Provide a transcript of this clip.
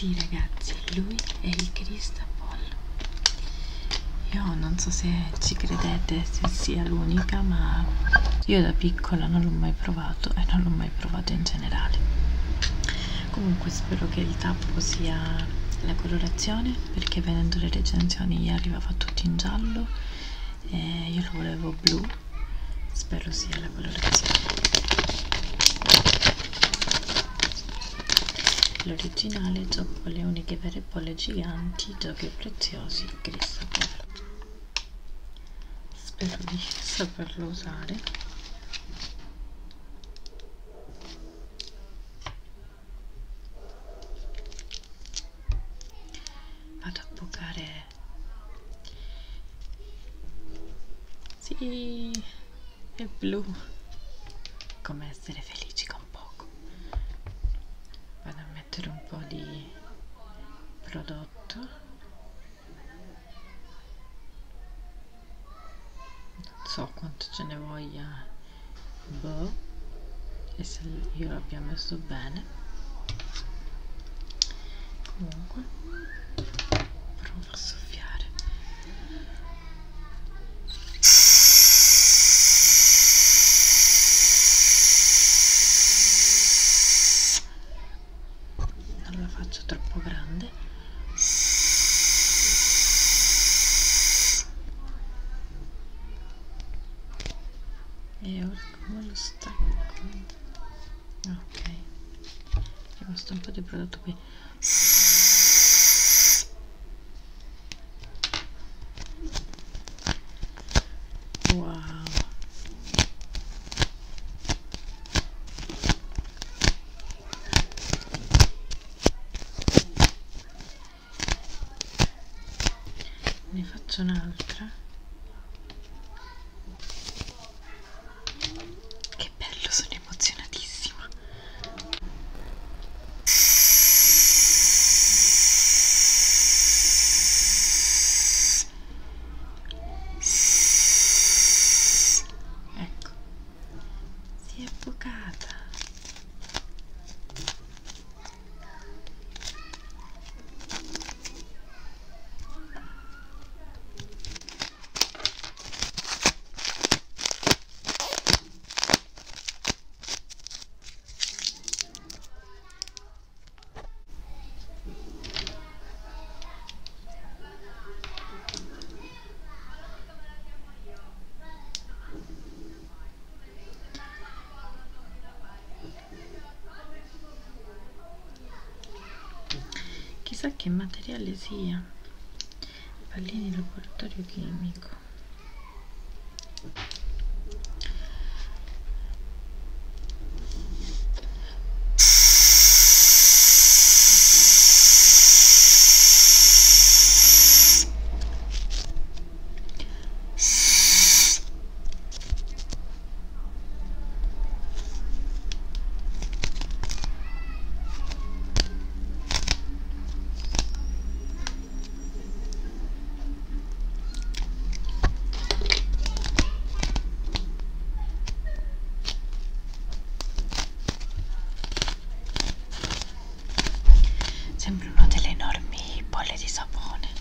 Sì ragazzi, lui è il Cristapol. Io non so se ci credete, se sia l'unica, ma io da piccola non l'ho mai provato e non l'ho mai provato in generale. Comunque spero che il tappo sia la colorazione, perché vedendo le recensioni arrivava tutto in giallo e io lo volevo blu. Spero sia la colorazione. L'originale gioco con le uniche vere bolle giganti, giochi preziosi, Cristapol. Spero di saperlo usare. Vado a bucare. Sì, è blu. Come essere felici con poco. Vado a mettere un po' di prodotto. Non so quanto ce ne voglia, boh, e se io l'abbia messo bene. Comunque provo a soffiare. Non la faccio troppo grande. E ora come lo stacco? Ok, è rimasto un po' di prodotto qui. Wow, ne faccio un'altra. Che bello, sono emozionatissima. Ecco, si è bucata. Chissà che materiale sia. Pallini laboratorio chimico. Sembrano delle enormi bolle di sapone.